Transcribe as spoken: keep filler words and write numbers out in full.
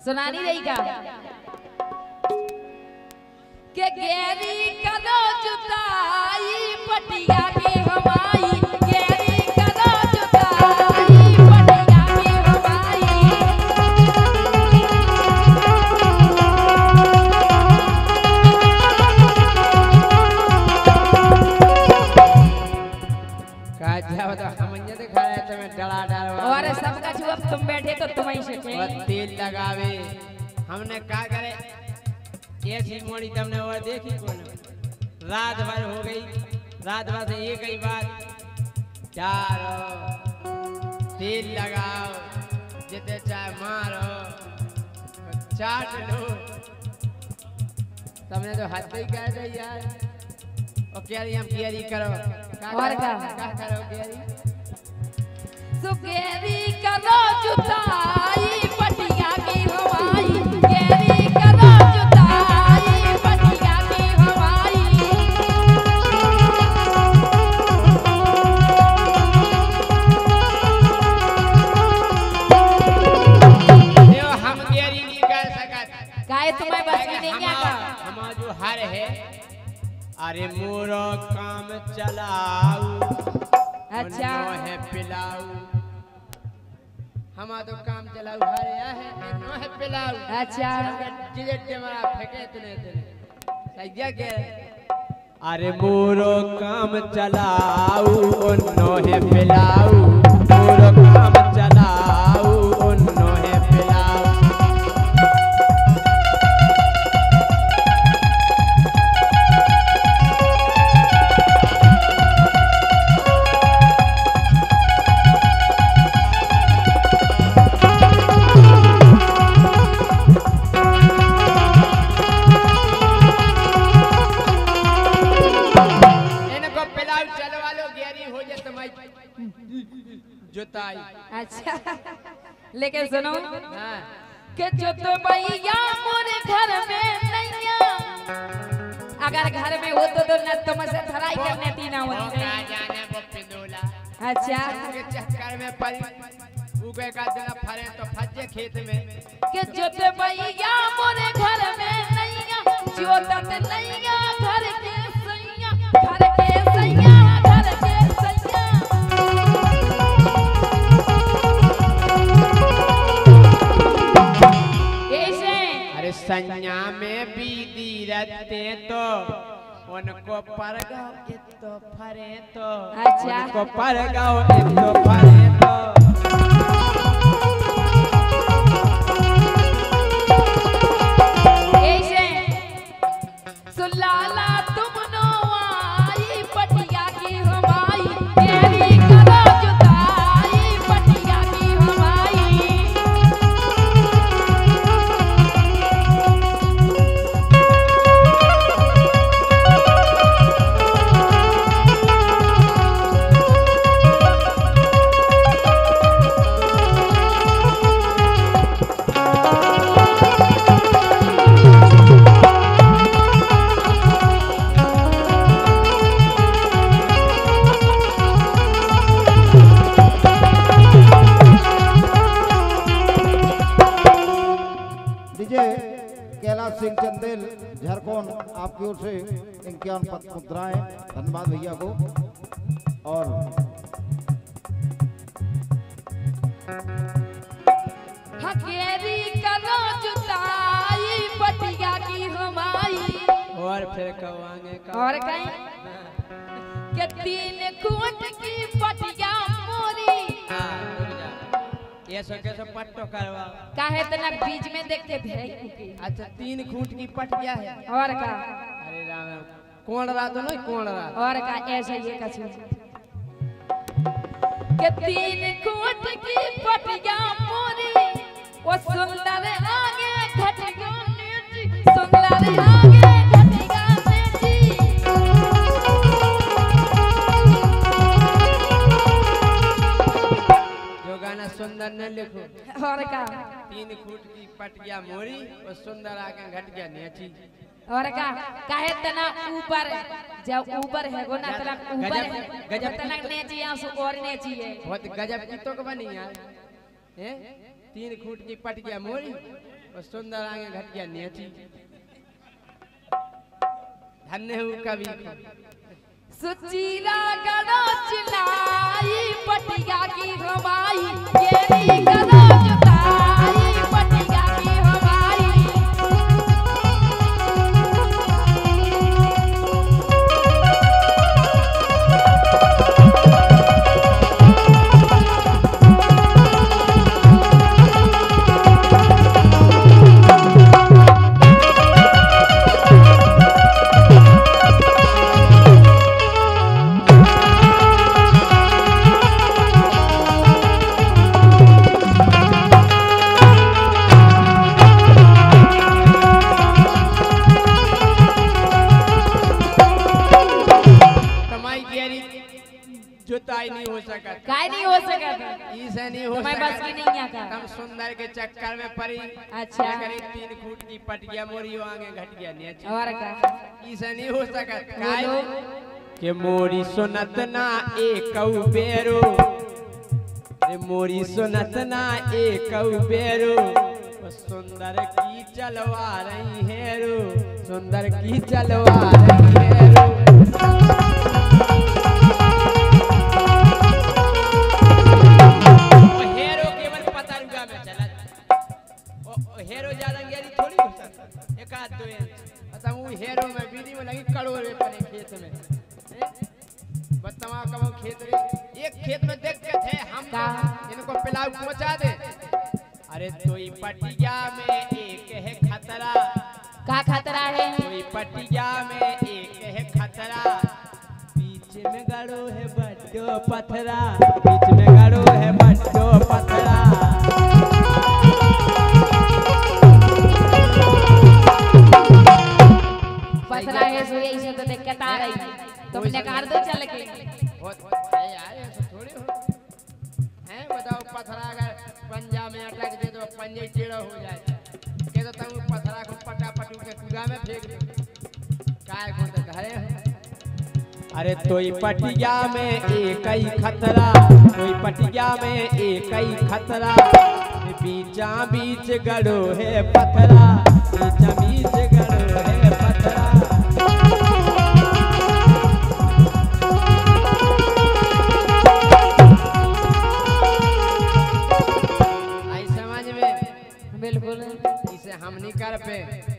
सुनानी रही का के गेरी करो जुताई पटिया की हवाई गेरी करो जुताई पटिया की हवाई का जाओ तो हम ये दिखा रहे तुम्हें डला डालवा और सबका छुआ तुम बैठे तो तुम ही से तेल लगावे हमने क्या करे ऐसी मोड़ी तुमने और देखी कौन रात भर हो गई रात भर से एक ही बात चारो तेल लगाओ जितने चाहे मारो चाट लो तुमने तो हद ही कर दी यार और कैरी हम कैरी करो और का क्या करो कैरी सुकेरी करो जुताई पटिया की हवाई केरी करो जुताई पटिया की हवाई यो हम कैरी नहीं कर सकत काहे तुम्हें बस में नहीं क्या का हम जो हर है अरे मोरो काम चलाऊ अच्छा है पिलाऊ हमारा तो काम चलाऊ हर है नो है पिलाऊ अच्छा जिजे टेमरा फेंके तने तने सही के अरे मोरो काम चलाऊ नो है पिलाऊ मोरो काम चलाऊ नो है पिलाऊ जुताई अच्छा लेकिन सुनो हाँ। कि जो तो भैया मोरे घर में नैया अगर घर में हो तो न तुमसे धराई करने तीना होती ना जाने वो पिंदोला अच्छा के चक्कर में पड़ी उगे का दिन फरे तो फजे खेत में कि जो तो भैया मोरे घर में नैया जो तत नैया घर के सैया घर के सैया घर के सैया संज्ञा में बीती रहते तो उनको पर गाओ तो फरे तो अच्छा उनको पर गाओ तो फरे तो ऐसे सुलाला तुम नो आई पटिया की हवाई केरी करो जुताई पटिया की हवाई कैलाश सिंह चंदेल झारखंड आपकी ओर से इक्यावन पद मुद्राएं धन्यवाद भैया को। और हकेरी करो जुताई पटिया की हवाई और फिर कवांगे का और कहीं के तीन खूंट की पटिया मोरी ये सो कैसे पट्टो करवा काहे तना बीच में देखते थे अच्छा तीन खूंट की पटिया है और का अरे राम कौन रहा तो नहीं कौन रहा और का ऐसे ये कछु के तीन खूंट की पटिया मोरी वो सुंदर आगे घटिया नेची सुंदर आगे घटिया नेची जो गाना सुंदर न लिखो और का तीन फुट की पटिया मोरी और सुंदर आगे घट गया नेची और का काहे तना ऊपर जब ऊपर है गो ना तना ऊपर है गजब तना नेची आंसू और नेची है बहुत गजब की तो बनी यार हैं तीन फुट की पटिया मोरी और सुंदर आगे घट गया नीची धन्य हूँ कवि को। सुचीला गड़ो चिलाई पटिया की हवाई येरी गड़ो जुताई पटिया की हवाई जुताई नहीं हो सका काय नहीं हो सका इसे नहीं हो मैं बस की नहीं आता तुम सुंदर के चक्कर में पड़ी। अच्छा करीब तीन फुट की पटिया मोरी आगे घट गया नीचे और का इसे नहीं हो सका काय के मोरी सुनत ना एक बेरो रे मोरी सुनत ना एक बेरो सुंदर की चलवा रही हेरो सुंदर की चलवा रही हेरो हेरो ज्यादा गहरी थोड़ी हो सकता एक आध दो इंच मतलब वो हेरो में बीड़ी में लगी करोड़ रुपए पड़े खेत में बताओ कब खेत रे एक खेत में देख के थे हम इनको पिलाऊ पहुंचा दे। अरे तोई पटिया में एक है खतरा का खतरा है तोई पटिया में एक है खतरा बीच में गड़ो है बड्डो पथरा बीच में गड़ो है बड्डो पथरा पथरा है सो यही तो दिक्कत आ रही तुमने कार दो चल के यार ऐसा थोड़ी हो हैं बताओ पथरा अगर पंजा में अटक दे तो पंजे टेढ़ा हो जाए के तो तुम पथरा को पटा पटू के कुआ में फेंक दो काय को तो धरे। अरे तोई पटिया में एक ही खतरा तोई पटिया में एक ही खतरा बीचा बीच गड़ो है पथरा बीचा बीच गड़ो है पथरा आई समझ में बिल्कुल इसे हम नहीं कर पे